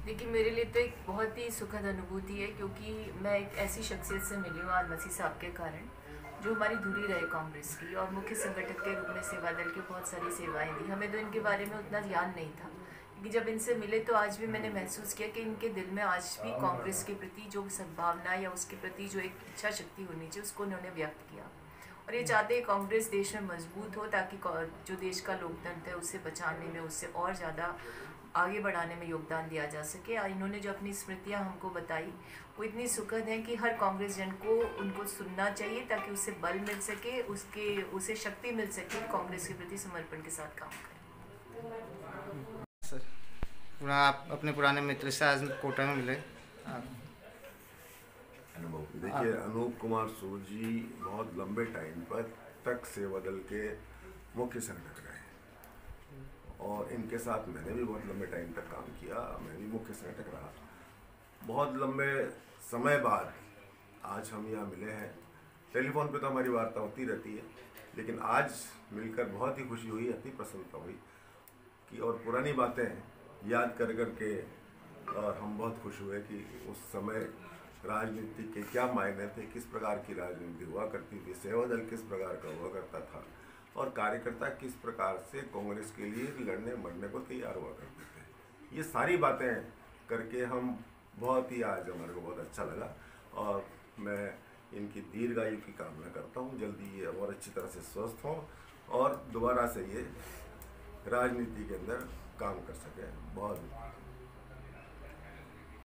देखिए, मेरे लिए तो एक बहुत ही सुखद अनुभूति है, क्योंकि मैं एक ऐसी शख्सियत से मिली हूँ आज मसीह साहब के कारण, जो हमारी दूरी रहे कांग्रेस की, और मुख्य संगठक के रूप में सेवा दल की बहुत सारी सेवाएं दी। हमें तो इनके बारे में उतना ज्ञान नहीं था, लेकिन जब इनसे मिले तो आज भी मैंने महसूस किया कि इनके दिल में आज भी कांग्रेस के प्रति जो सद्भावना या उसके प्रति जो एक इच्छा शक्ति होनी चाहिए, उसको उन्होंने व्यक्त किया। और ये चाहते हैं कांग्रेस देश में मजबूत हो, ताकि जो देश का लोकतंत्र है उसे बचाने में, उससे और ज़्यादा आगे बढ़ाने में योगदान दिया जा सके। और इन्होंने जो अपनी स्मृतियाँ हमको बताई, वो इतनी सुखद हैं कि हर कांग्रेस जन को उनको सुनना चाहिए, ताकि उससे बल मिल सके, उसे शक्ति मिल सके कांग्रेस के प्रति समर्पण के साथ काम करें। सर, आप अपने पुराने मित्र से आज कोटा में मिले। अनुभव देखिए, अनूप कुमार सूद जी बहुत लंबे टाइम तक सेवा दल के मुख्य संगठक रहे, और इनके साथ मैंने भी बहुत लंबे टाइम तक काम किया। मैं भी मुख्य संगठक रहा। बहुत लंबे समय बाद आज हम यहाँ मिले हैं। टेलीफोन पे तो हमारी वार्ता होती रहती है, लेकिन आज मिलकर बहुत ही खुशी हुई, अति प्रसन्नता हुई कि और पुरानी बातें याद कर के और हम बहुत खुश हुए कि उस समय राजनीति के क्या मायने थे, किस प्रकार की राजनीति हुआ करती थी, सेवा दल किस प्रकार का हुआ करता था, और कार्यकर्ता किस प्रकार से कांग्रेस के लिए लड़ने मरने को तैयार हुआ करते थे। ये सारी बातें करके हम बहुत ही आज हमारे को बहुत अच्छा लगा, और मैं इनकी दीर्घायु की कामना करता हूँ। जल्दी ये और अच्छी तरह से स्वस्थ हों और दोबारा से ये राजनीति के अंदर काम कर सकें। बहुत